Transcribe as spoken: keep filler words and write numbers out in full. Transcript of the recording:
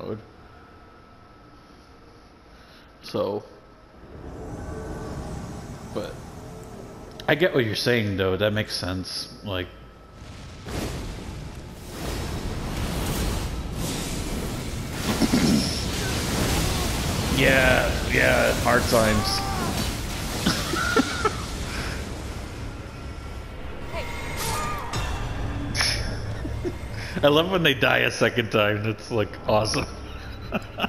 mode. So, but I get what you're saying though. That makes sense. Like, yeah, yeah, hard times. I love when they die a second time. It's like awesome.